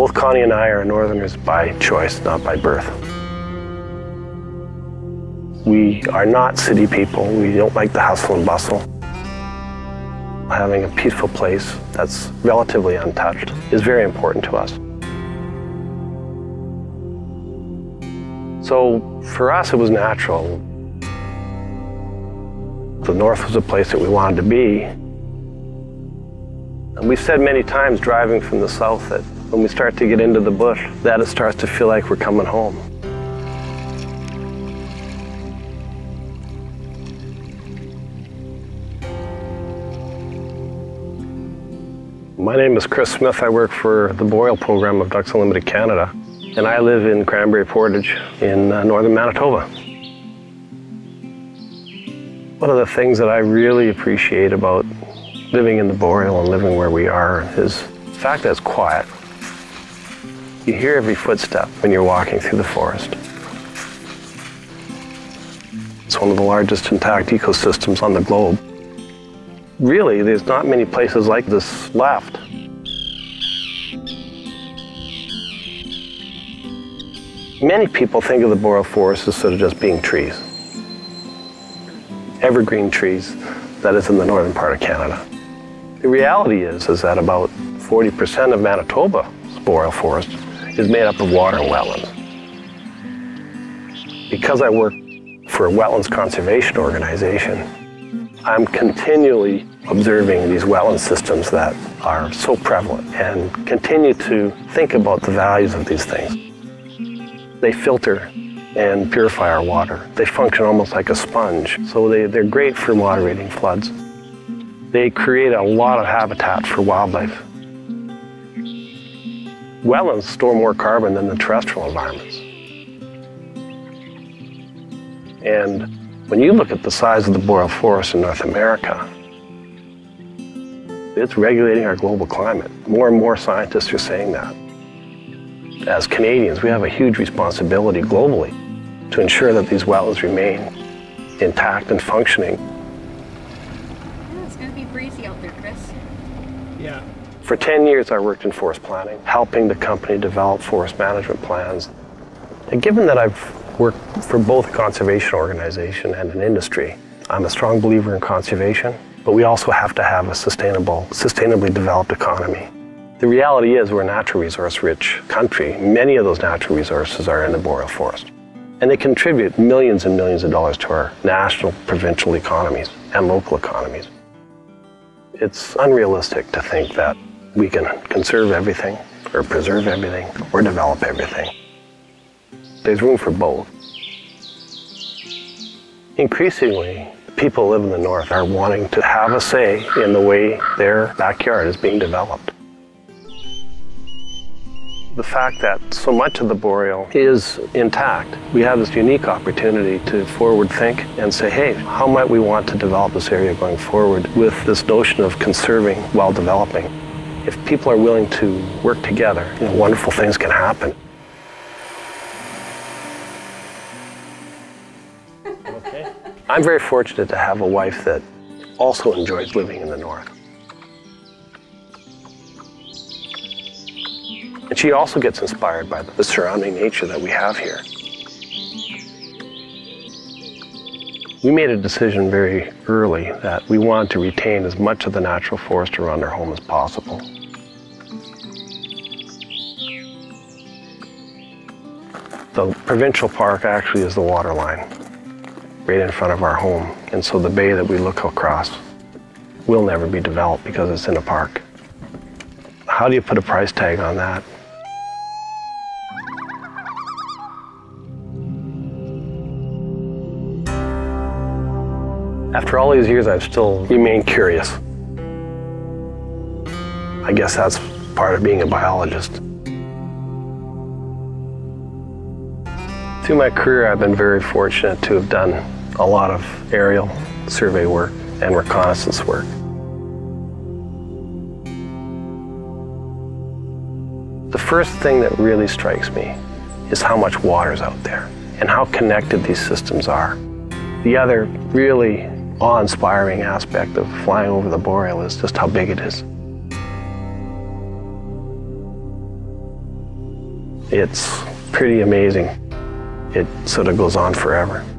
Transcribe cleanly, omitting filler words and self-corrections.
Both Connie and I are Northerners by choice, not by birth. We are not city people. We don't like the hustle and bustle. Having a peaceful place that's relatively untouched is very important to us. So for us, it was natural. The north was a place that we wanted to be. And we've said many times driving from the south that when we start to get into the bush, that it starts to feel like we're coming home. My name is Chris Smith. I work for the Boreal program of Ducks Unlimited Canada, and I live in Cranberry Portage in northern Manitoba. One of the things that I really appreciate about living in the Boreal and living where we are is the fact that it's quiet. You hear every footstep when you're walking through the forest. It's one of the largest intact ecosystems on the globe. Really, there's not many places like this left. Many people think of the Boreal forest as sort of just being trees. Evergreen trees, that is in the northern part of Canada. The reality is that about 40% of Manitoba's Boreal forest is made up of water and wetlands. Because I work for a wetlands conservation organization, I'm continually observing these wetland systems that are so prevalent and continue to think about the values of these things. They filter and purify our water. They function almost like a sponge, so they're great for moderating floods. They create a lot of habitat for wildlife. Wetlands store more carbon than the terrestrial environments. And when you look at the size of the Boreal forest in North America, it's regulating our global climate. More and more scientists are saying that. As Canadians, we have a huge responsibility globally to ensure that these wetlands remain intact and functioning. Yeah, it's going to be breezy out there, Chris. Yeah. For 10 years, I worked in forest planning, helping the company develop forest management plans. And given that I've worked for both a conservation organization and an industry, I'm a strong believer in conservation, but we also have to have a sustainably developed economy. The reality is we're a natural resource-rich country. Many of those natural resources are in the Boreal forest. And they contribute millions and millions of dollars to our national, provincial economies and local economies. It's unrealistic to think that we can conserve everything, or preserve everything, or develop everything. There's room for both. Increasingly, people who live in the north are wanting to have a say in the way their backyard is being developed. The fact that so much of the Boreal is intact, we have this unique opportunity to forward think and say, hey, how might we want to develop this area going forward with this notion of conserving while developing? If people are willing to work together, wonderful things can happen. Okay. I'm very fortunate to have a wife that also enjoys living in the north. And she also gets inspired by the surrounding nature that we have here. We made a decision very early that we wanted to retain as much of the natural forest around our home as possible. The provincial park actually is the water line right in front of our home, and so the bay that we look across will never be developed because it's in a park. How do you put a price tag on that? After all these years, I've still remained curious. I guess that's part of being a biologist. Through my career, I've been very fortunate to have done a lot of aerial survey work and reconnaissance work. The first thing that really strikes me is how much water's out there and how connected these systems are. The other really awe-inspiring aspect of flying over the Boreal is just how big it is. It's pretty amazing. It sort of goes on forever.